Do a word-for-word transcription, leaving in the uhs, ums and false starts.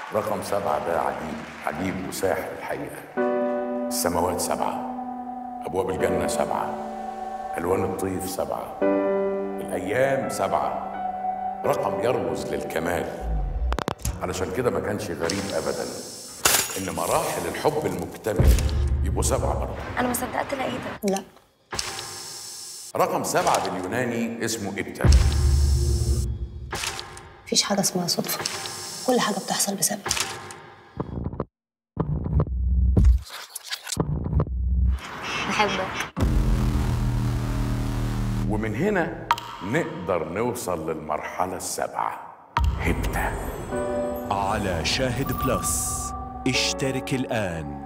رقم سبعة ده عجيب عجيب وساحر الحقيقة. السماوات سبعة، أبواب الجنة سبعة، ألوان الطيف سبعة، الأيام سبعة، رقم يرمز للكمال. علشان كده ما كانش غريب أبدا إن مراحل الحب المكتمل يبقوا سبعة برضه. أنا ما صدقت لقيتك. لا، رقم سبعة باليوناني اسمه إبتا. مفيش حاجة اسمها صدفة، كل حاجة بتحصل بسبب. بحبك. ومن هنا نقدر نوصل للمرحلة السابعة، هبتة. على شاهد بلس، اشترك الآن.